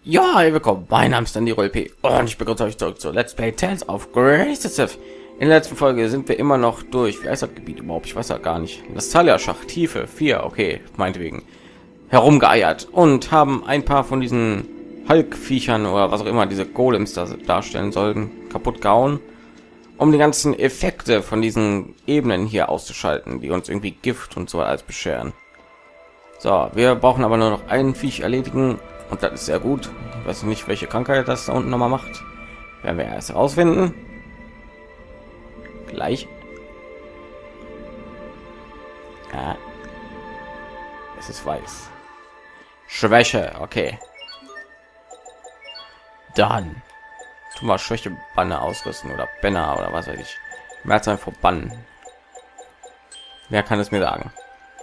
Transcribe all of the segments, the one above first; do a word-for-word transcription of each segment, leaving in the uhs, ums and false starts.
Ja, hey, willkommen. Mein Name ist Danny P. und ich begrüße euch zurück zu Let's Play Tales of Grace. In der letzten Folge sind wir immer noch durch. Wie heißt das Gebiet überhaupt? Ich weiß ja gar nicht. Das Talia-Schacht, Tiefe vier, okay, meinetwegen. Herumgeeiert und haben ein paar von diesen Hulk-Viechern oder was auch immer diese Golems da darstellen sollten, kaputt gehauen, um die ganzen Effekte von diesen Ebenen hier auszuschalten, die uns irgendwie Gift und so als bescheren. So, wir brauchen aber nur noch einen Viech erledigen. Und das ist sehr gut. Ich weiß nicht, welche Krankheit das da unten noch mal macht. Werden wir erst herausfinden. Gleich. Ja. Es ist weiß. Schwäche, okay. Dann tun wir Schwäche-Banner ausrüsten oder Banner oder was weiß ich. Mehr als ein Verbannen. Wer kann es mir sagen?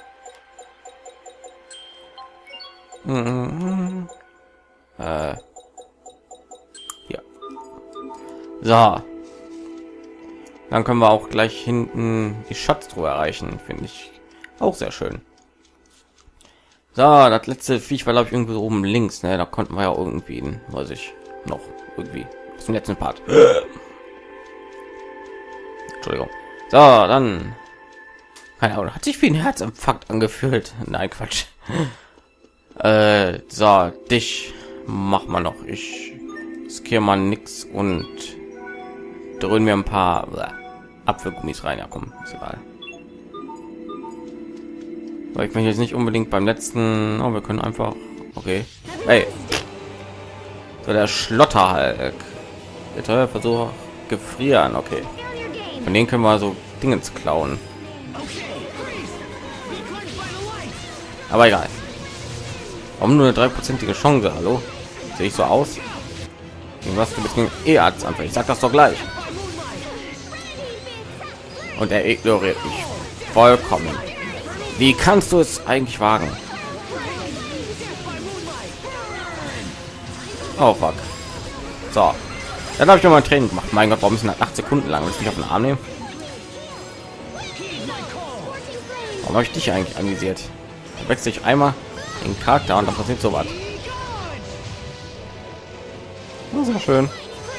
Mhm. Äh. Ja. So. Dann können wir auch gleich hinten die Schatztruhe erreichen, finde ich auch sehr schön. So, das letzte Viech war glaube ich irgendwo oben links, ne? Da konnten wir ja irgendwie, weiß ich, noch irgendwie aus dem letzten Part. Entschuldigung. So, dann keine Ahnung, hat sich wie ein Herzinfarkt angefühlt. Nein, Quatsch. Äh, so, dich mach mal noch. Ich riskiere mal nix und dröhnen mir ein paar äh, Apfelgummis rein. Ja, komm, ist egal. Weil ich möchte jetzt nicht unbedingt beim letzten. Oh, wir können einfach. Okay. Hey. So, der Schlotterhalk. Der teure Versuch gefrieren. Okay. Von denen können wir so Dingens klauen. Aber egal. Warum nur eine dreiprozentige Chance? Hallo, sehe ich so aus? Was du bist gegen E-Arzt einfach. Ich sag das doch gleich. Und er ignoriert mich vollkommen. Wie kannst du es eigentlich wagen? Oh fuck. So, dann habe ich noch mal ein Training gemacht. Mein Gott, warum ist das acht Sekunden lang? Willst du mich auf den Arm nehmen? Warum habe ich dich eigentlich anvisiert? Wechsle ich einmal den Charakter und dann passiert so was. Das ist ja schön.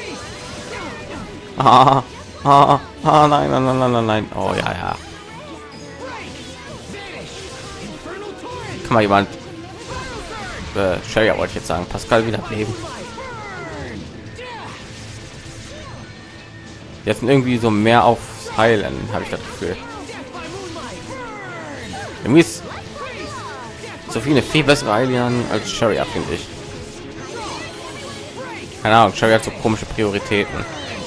Ah, ah, ah, nein, nein, nein, nein, nein, nein. Oh ja, ja. Kann mal jemand äh, Sherry wollte ich jetzt sagen, Pascal wieder leben. Jetzt sind irgendwie so mehr auf Heilen, habe ich das Gefühl. Irgendwie ist so viele viel bessere Alien als Sherry, finde ich. Keine Ahnung, Sherry hat so komische Prioritäten.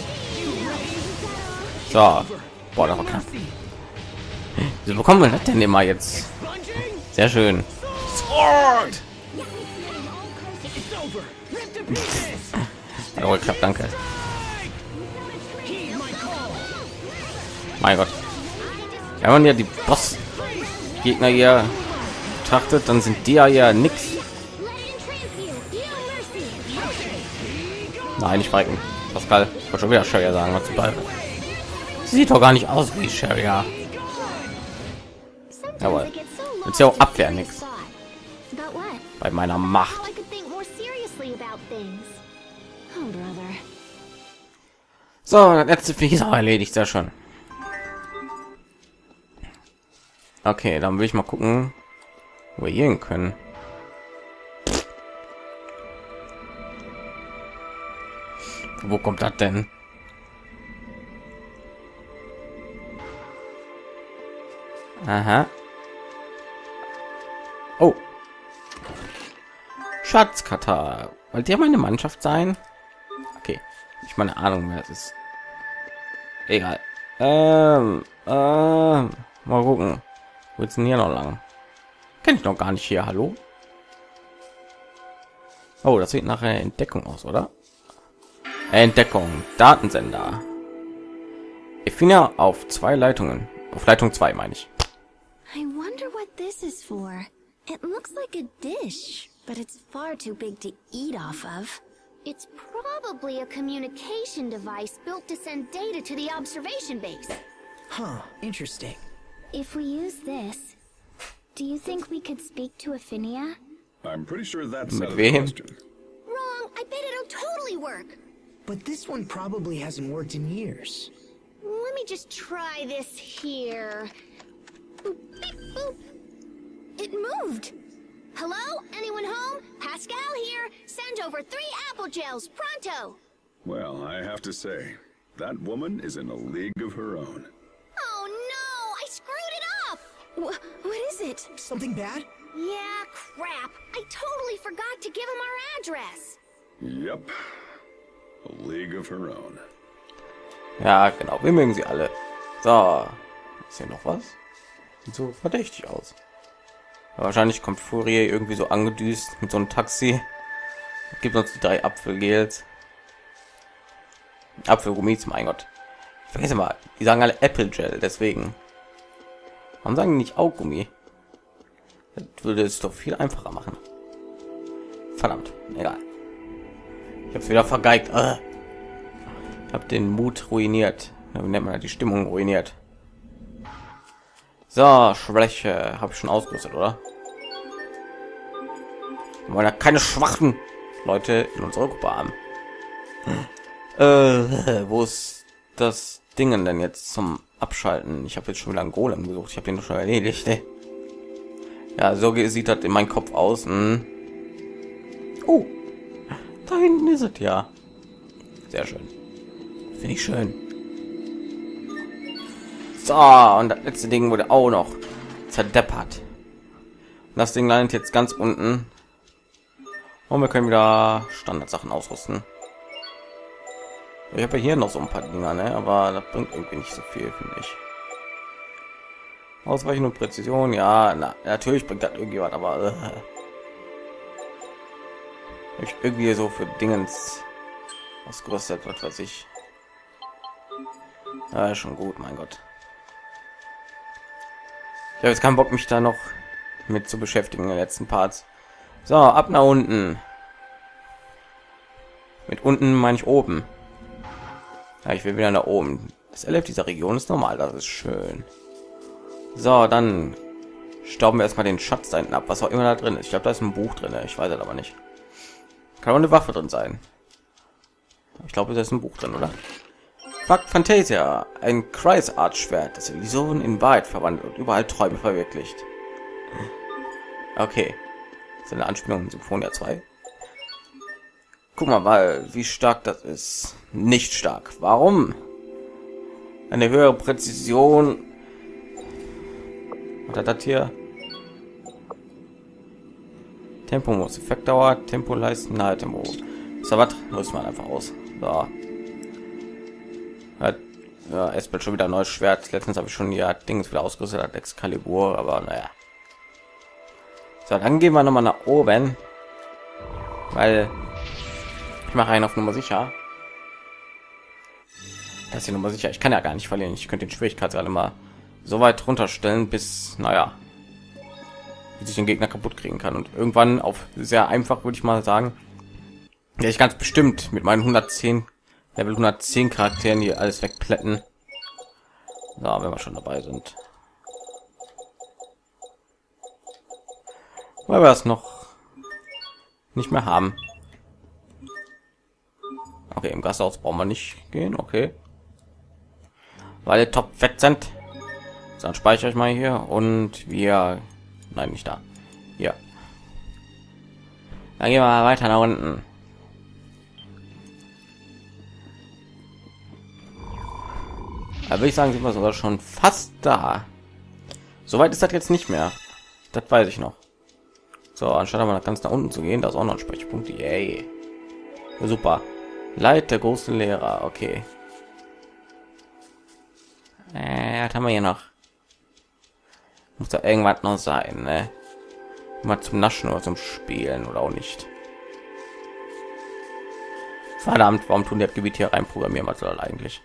So, boah, das war knapp. Wieso bekommen wir das denn immer jetzt? Sehr schön. Sword! Oh, geklappt, danke. Mein Gott. Wenn man ja die Boss-Gegner hier betrachtet, dann sind die ja, ja nix. Nein, nicht Balken. Pascal, ich wollte schon wieder Sherry sagen, was zu Balken. Sieht doch gar nicht aus wie Sherry. Jawohl. Jetzt ja auch Abwehr nix. Bei meiner Macht. So, das letzte Viech ist auch erledigt, sehr schon. Okay, dann will ich mal gucken, wo wir hier hin können. Wo kommt das denn? Aha. Oh. Schatzkatar. Wollt ihr meine Mannschaft sein? Okay. Ich meine Ahnung, wer es ist. Egal. Ähm, ähm, mal gucken. Wo ist denn hier noch lang? Kenne ich noch gar nicht hier. Hallo? Oh, das sieht nach einer Entdeckung aus, oder? Entdeckung. Datensender. Efina auf zwei Leitungen. Auf Leitung zwei meine ich. I wonder what this is for. It looks like a dish, but it's far too big to eat off of. It's probably a communication device built to send data to the observation base. Huh, interesting. If we use this, do you think we could speak to Affinia? I'm pretty sure that's Mit out of wem? the question. but this one probably hasn't worked in years. Let me just try this here. Boop, beep, boop. It moved. Hello? Anyone home? Pascal here. Send over three apple gels, pronto. Well, I have to say, that woman is in a league of her own. Oh no! I screwed it up! Wh what is it? Something bad? Yeah, crap. I totally forgot to give him our address. Yep. A league of her own. Ja, genau. Wir mögen sie alle. So. Ist hier noch was? Sieht so verdächtig aus. Ja, wahrscheinlich kommt Fourier irgendwie so angedüst mit so einem Taxi. Gibt uns die drei Apfelgels. Apfelgummis, mein Gott. Ich vergesse mal, die sagen alle Apple Gel, deswegen. Warum sagen die nicht Augummi? Das würde es doch viel einfacher machen. Verdammt, egal. Ich habe wieder vergeigt. Äh. Ich habe den Mut ruiniert. Wie nennt man das? Die Stimmung ruiniert. So, Schwäche habe ich schon ausgerüstet, oder? Wir wollen ja keine schwachen Leute in unserer Gruppe haben. Äh, wo ist das Dingen denn jetzt zum Abschalten? Ich habe jetzt schon wieder einen Golem gesucht. Ich habe den doch schon erledigt. Ey. Ja, so sieht das in meinem Kopf aus. Hm. Oh, da hinten ist es ja. Sehr schön. Finde ich schön. So, und das letzte Ding wurde auch noch zerdeppert. Das Ding landet jetzt ganz unten. Und wir können wieder Standardsachen ausrüsten. Ich habe ja hier noch so ein paar Dinger, ne? Aber das bringt irgendwie nicht so viel, finde ich. Ausweichen und Präzision, ja, na, natürlich bringt das irgendwie was, aber äh, ich irgendwie so für Dingens ausgerüstet, was weiß ich. Ja, schon gut, mein Gott. Ich habe jetzt keinen Bock, mich da noch mit zu beschäftigen in den letzten Parts. So, ab nach unten. Mit unten meine ich oben. Ja, ich will wieder nach oben. Das L F dieser Region ist normal, das ist schön. So, dann stauben wir erstmal den Schatz da hinten ab, was auch immer da drin ist. Ich glaube, da ist ein Buch drin, ich weiß es aber nicht. Kann auch eine Waffe drin sein. Ich glaube, da ist ein Buch drin, oder? Fuck Fantasia, ein Kreis Art Schwert, das Illusionen in Wahrheit verwandelt und überall Träume verwirklicht. Okay, das ist eine Anspielung in Symphonia zwei. Guck mal, mal, wie stark das ist. Nicht stark. Warum? Eine höhere Präzision. Was hat das hier? Tempo muss Effektdauer, Tempo leisten, nahe Tempo. So, was? Muss man einfach aus. So. Ja, es wird schon wieder ein neues Schwert. Letztens habe ich schon ja Dings wieder ausgerüstet, hat Excalibur, aber naja. So, dann gehen wir noch mal nach oben, weil ich mache einen auf Nummer sicher. Das ist die Nummer sicher. Ich kann ja gar nicht verlieren. Ich könnte den Schwierigkeitsgrad immer so weit runterstellen, bis naja, bis ich den Gegner kaputt kriegen kann. Und irgendwann auf sehr einfach, würde ich mal sagen, ja, ich ganz bestimmt mit meinen hundertzehn Level hundertzehn Charakteren hier alles wegplätten. So, wenn wir schon dabei sind. Weil wir es noch nicht mehr haben. Okay, im Gasthaus brauchen wir nicht gehen, okay. Weil die top fett sind. So, dann speichere ich mal hier und wir... Nein, nicht da. Ja. Dann gehen wir mal weiter nach unten. Da würde ich sagen, sind wir sogar schon fast da. Soweit ist das jetzt nicht mehr. Das weiß ich noch. So, anstatt aber ganz nach unten zu gehen, da ist auch noch ein Sprechpunkt. Yay. Ja, super. Leid der großen Lehrer. Okay. Äh, was haben wir hier noch? Muss da irgendwas noch sein, ne? Mal zum Naschen oder zum Spielen oder auch nicht. Verdammt, warum tun die das Gebiet hier rein programmieren? Was soll eigentlich?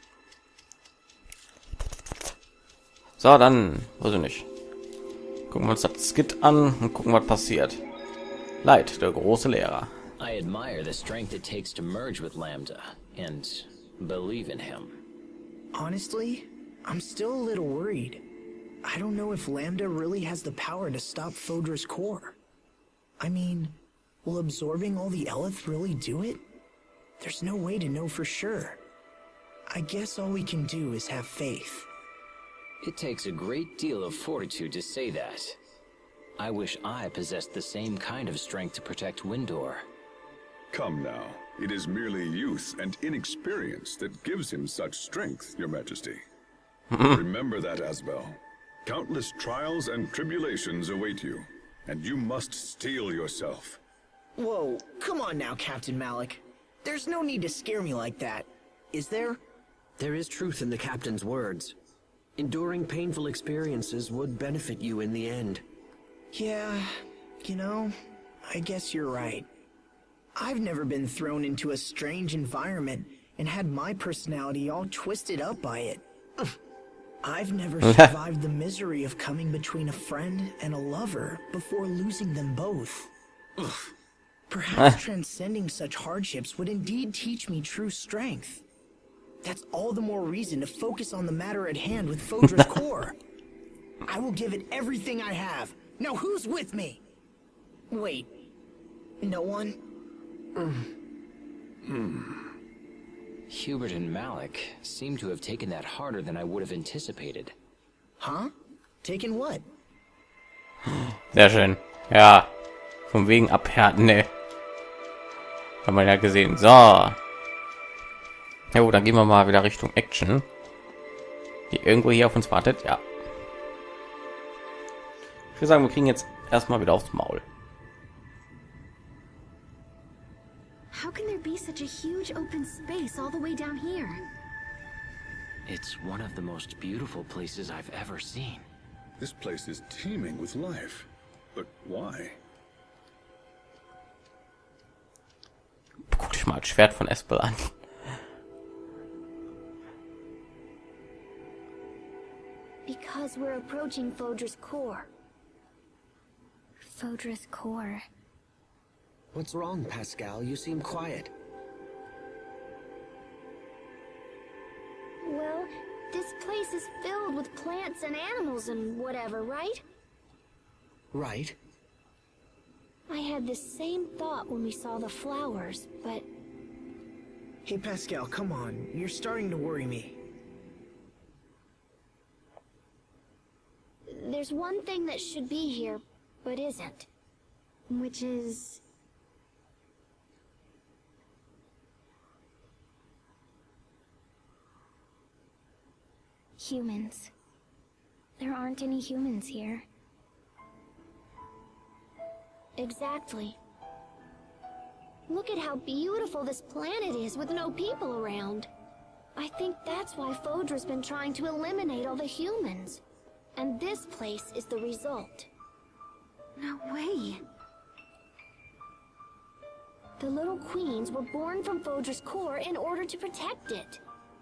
So, dann, weiß ich nicht. Gucken wir uns das Skit an und gucken, was passiert. Leid, der große Lehrer. I admire the strength it takes to merge with Lambda and believe in him. Honestly, I'm still a little worried. I don't know if Lambda really has the power to stop Fodra's core. I mean, will absorbing all the Eleth really do it? There's no way to know for sure. I guess all we can do is have faith. It takes a great deal of fortitude to say that. I wish I possessed the same kind of strength to protect Windor. Come now. It is merely youth and inexperience that gives him such strength, Your Majesty. Remember that, Asbel. Countless trials and tribulations await you, and you must steel yourself. Whoa, come on now, Captain Malik. There's no need to scare me like that, is there? There is truth in the captain's words. Enduring painful experiences would benefit you in the end. Yeah, you know, I guess you're right. I've never been thrown into a strange environment and had my personality all twisted up by it. I've never survived the misery of coming between a friend and a lover before losing them both. Perhaps transcending such hardships would indeed teach me true strength. That's all the more reason to focus on the matter at hand with Fodra's core. I will give it everything I have. Now who's with me? Wait, no one? Hmm. Hubert and Malik seem to have taken that harder than I would have anticipated. Huh? Taken what? Sehr schön. Ja, von wegen abhärten, ne? Haben wir ja gesehen. So. Ja, gut, dann gehen wir mal wieder Richtung Action. Die irgendwo hier auf uns wartet, ja. Ich würde sagen, wir kriegen jetzt erstmal wieder aufs Maul. How can there be such a huge open space all the way down here? It's one of the most beautiful places I've ever seen. This place is teeming with life. But why? Guck dich mal das Schwert von Espel an. Because we're approaching Fodra's core. Fodra's core. What's wrong, Pascal? You seem quiet. Well, this place is filled with plants and animals and whatever, right? Right. I had the same thought when we saw the flowers, but... Hey Pascal, come on. You're starting to worry me. There's one thing that should be here, but isn't. Which is... humans. There aren't any humans here. Exactly. Look at how beautiful this planet is with no people around. I think that's why Fodra's been trying to eliminate all the humans. And this place is the result. No way. The little queens were born from Fodra's core in order to protect it.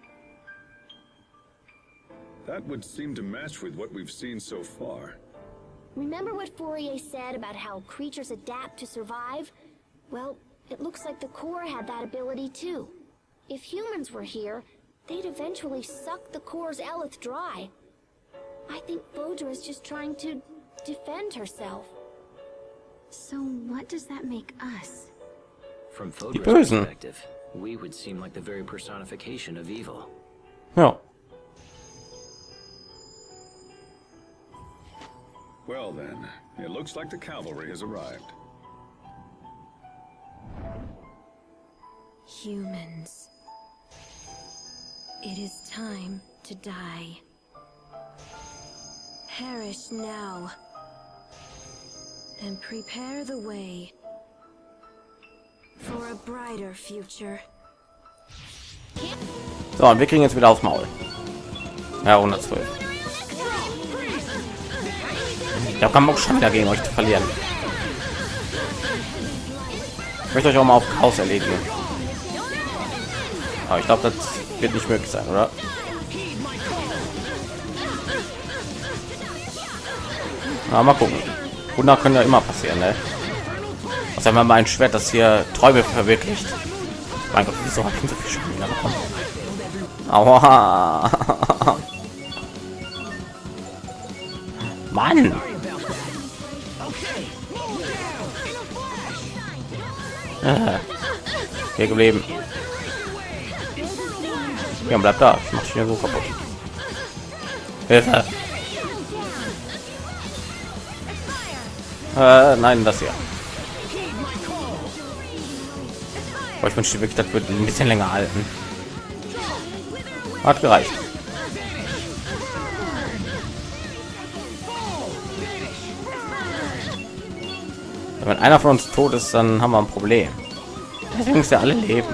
That would seem to match with what we've seen so far. Remember what Fourier said about how creatures adapt to survive? Well, it looks like the core had that ability too. If humans were here, they'd eventually suck the core's eleth dry. I think Fodra is just trying to defend herself. So what does that make us? From Die Fodra's Bösen. perspective, we would seem like the very personification of evil. Ja. Well then, it looks like the cavalry has arrived. Humans. It is time to die. Perish now. And prepare the way for a brighter future. So, und wir kriegen jetzt wieder aufs Maul. Ja, hundertzwölf. Ich habe keinen Bock schon wieder gegen euch zu verlieren. Ich möchte euch auch mal auf Chaos erledigen. Aber ich glaube, das wird nicht möglich sein, oder? Na, mal gucken. Wunder können ja immer passieren, ne? Was einmal mein Schwert, das hier Träume verwirklicht. Mein Gott, wieso habe ich so viel schon wieder bekommen? Aua. Mann. Äh. Hier geblieben. Ja, bleib da. Ich mach dich hier so kaputt. Hilfe. Äh, nein, das hier. Oh, ich wünschte wirklich, das wird ein bisschen länger halten. Hat gereicht. Wenn einer von uns tot ist, dann haben wir ein Problem. Deswegen ist ja alle leben.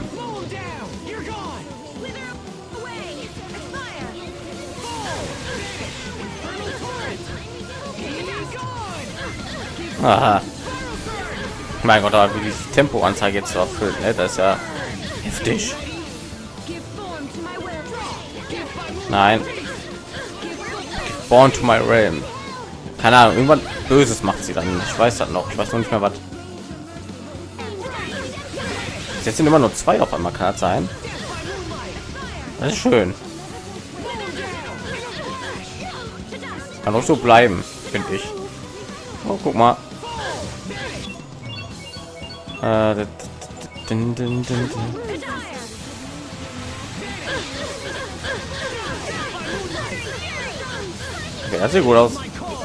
Aha. Mein Gott, aber wie die Tempoanzeige jetzt so erfüllt, ne? Das ist ja heftig. Nein. Born to my realm. Keine Ahnung, irgendwas Böses macht sie dann. Ich weiß das noch. Ich weiß noch nicht mehr was. Jetzt sind immer nur zwei auf einmal, kann das sein? Das ist schön. Kann auch so bleiben, finde ich. Oh, guck mal. Äh, din, din, din, din. Okay, das sieht gut aus.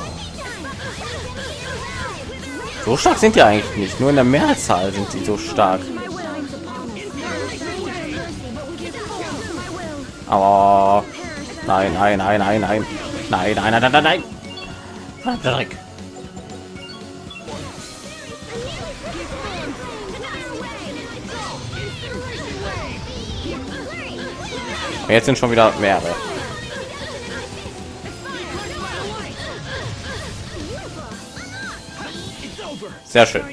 So stark sind die eigentlich nicht. Nur in der Mehrzahl sind sie so stark. Aber nein, nein, nein, nein, nein, nein, nein, nein, nein, nein, nein. Jetzt sind schon wieder mehrere. Sehr schön.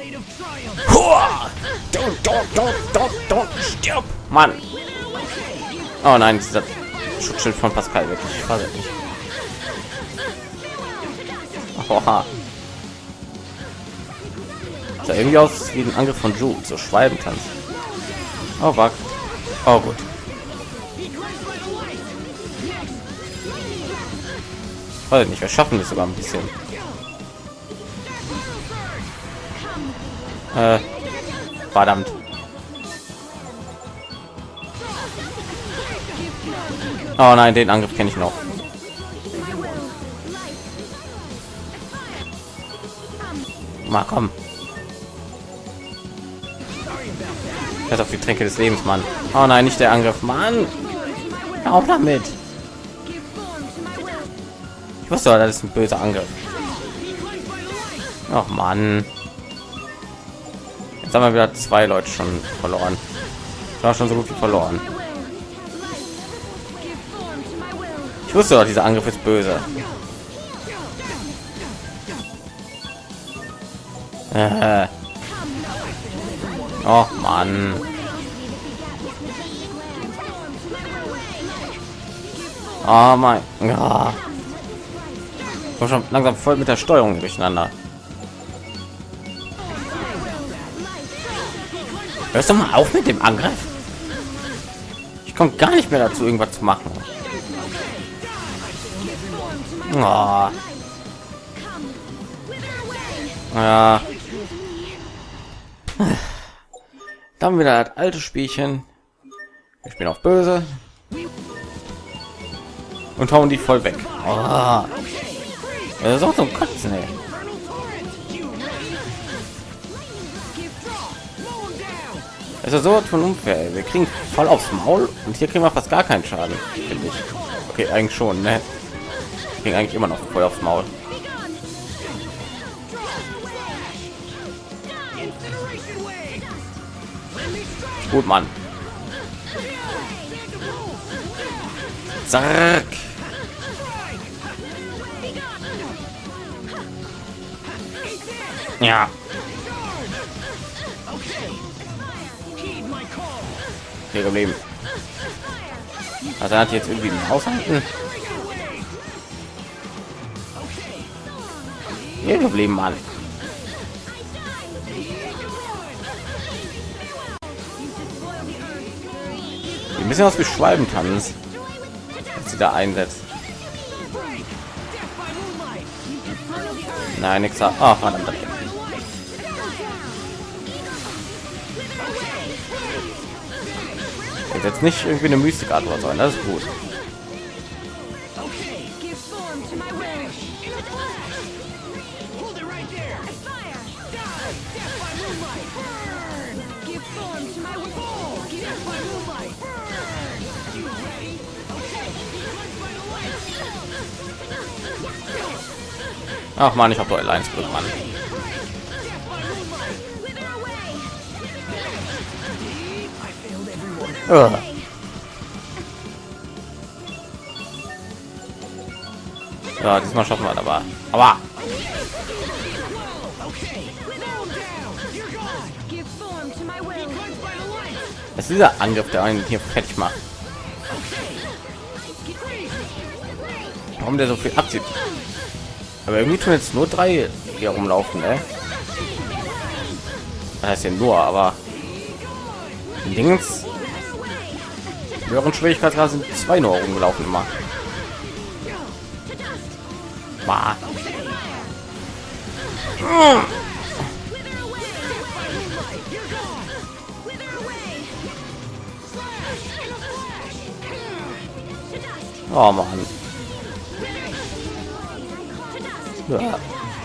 Stirb, Mann. Oh nein, dieser Schutzschild von Pascal wirklich. Ich weiß nicht. Oha. Sah irgendwie aus wie ein Angriff von Jude, so Schwalbentanz. Oh, fuck. Oh, gut. Weiß nicht, wir schaffen das sogar ein bisschen. Äh, verdammt. Oh nein, den Angriff kenne ich noch. Mal komm. Hört auf die Tränke des Lebens, Mann. Oh nein, nicht der Angriff, Mann. Hör auf damit. Ich wusste, das ist ein böser Angriff. Ach Mann. Jetzt haben wir wieder zwei Leute schon verloren. Ich war schon so gut wie verloren. Ich wusste doch, dieser Angriff ist böse. Äh. Oh Mann. Oh mein. Ja. Ich war schon langsam voll mit der Steuerung durcheinander. Hörst du mal auf mit dem Angriff? Ich komme gar nicht mehr dazu, irgendwas zu machen. Oh. Ja. Dann wieder das alte Spielchen. Ich bin auf böse. Und hauen die voll weg. Oh. Das ist auch so ein Kotzen, ey. Es ist so von unfair. Wir kriegen voll aufs Maul und hier kriegen wir fast gar keinen Schaden, finde ich. Okay, eigentlich schon, ne? Wir kriegen eigentlich immer noch voll aufs Maul. Gut, Mann. Zack. Ja. Hier geblieben. Also er hat jetzt irgendwie einen Haushalten. Hier geblieben, Mann. Ein bisschen aus wie Schwalbentanz, als sie da einsetzt. Nein, nix. Ah, verdammt. Also jetzt nicht irgendwie eine Mystikart oder so, das ist gut. Ach man, ich habe doch allein Glück, Mann. Uh. Ja, diesmal schaffen wir aber. Aber es ist dieser Angriff, der einen hier fertig macht. Warum der so viel abzieht? Aber irgendwie tun jetzt nur drei hier rumlaufen, ne? Das heißt ja nur, aber die Dings höheren Schwierigkeitsgrad sind zwei nur rumgelaufen immer. Bah. Oh Mann. Ja.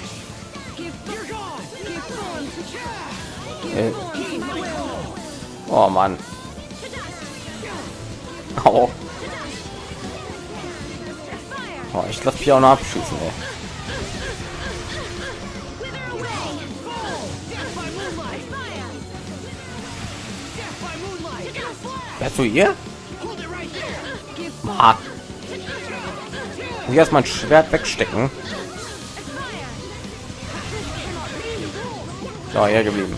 Äh. Oh Mann. Au. Oh, ich lasse hier auch noch abschießen, ey. Wärst du hier? Ah. Hier erstmal ein Schwert wegstecken. So, hier geblieben.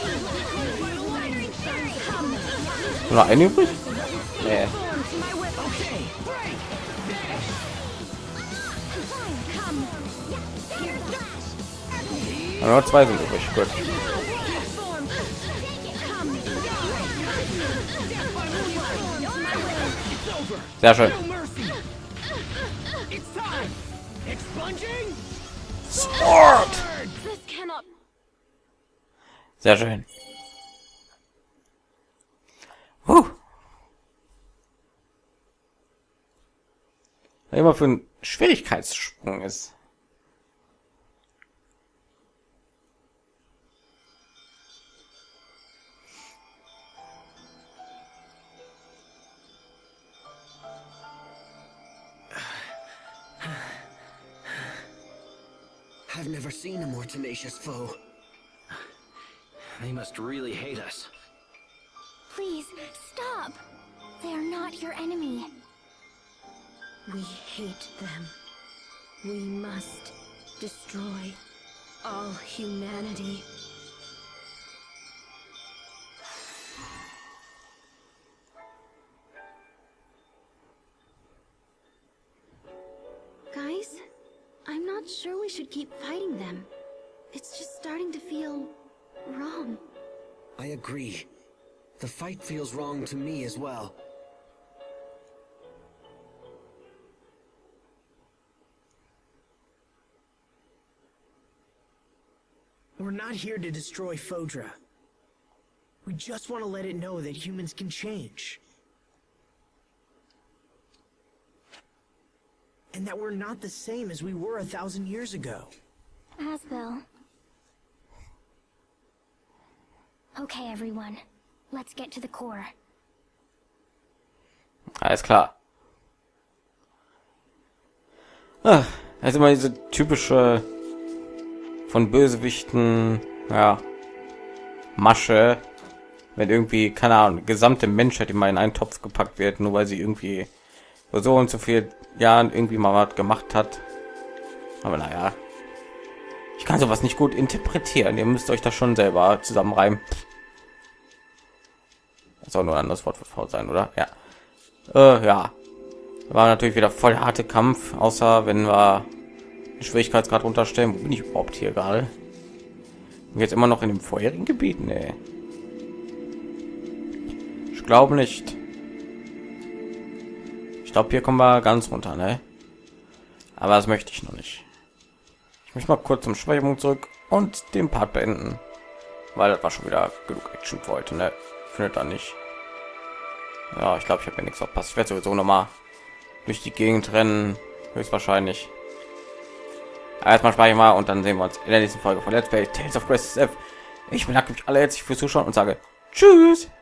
Nur ein übrig? Nee. Nur zwei sind übrig. Gut. Sehr schön. Sword. Sehr schön. Huh. Immer für einen Schwierigkeitssprung ist. I've never seen a more tenacious foe. They must really hate us. Please, stop. They are not your enemy. We hate them. We must destroy all humanity. Guys, I'm not sure we should keep fighting them. It's just starting to feel wrong. I agree. The fight feels wrong to me as well. We're not here to destroy Fodra. We just want to let it know that humans can change. And that we're not the same as we were a thousand years ago. Asbel. Okay, everyone. Let's get to the core. Alles klar. Ah, also mal diese typische von Bösewichten, ja, Masche, wenn irgendwie, keine Ahnung, die gesamte Menschheit immer in einen Topf gepackt wird, nur weil sie irgendwie vor so und so viel Jahren irgendwie mal was gemacht hat. Aber naja, ich kann sowas nicht gut interpretieren. Ihr müsst euch das schon selber zusammenreimen. Das soll nur ein anderes Wort für faul sein, oder? Ja. Äh, ja. War natürlich wieder voll harte Kampf, außer wenn wir den Schwierigkeitsgrad runterstellen. Wo bin ich überhaupt hier gerade? Und jetzt immer noch in dem vorherigen Gebiet? Nee. Ich glaube nicht. Ich glaube, hier kommen wir ganz runter, ne? Aber das möchte ich noch nicht. Ich möchte mal kurz zum Speicherpunkt zurück und den Part beenden, weil das war schon wieder genug Action für heute, ne? Findet da nicht. Ja, ich glaube, ich habe mir nichts verpasst. Ich werde sowieso noch mal durch die Gegend rennen, höchstwahrscheinlich. Aber erstmal speichere ich mal und dann sehen wir uns in der nächsten Folge von Let's Play Tales of Grace F. Ich bedanke mich alle herzlich fürs Zuschauen und sage Tschüss.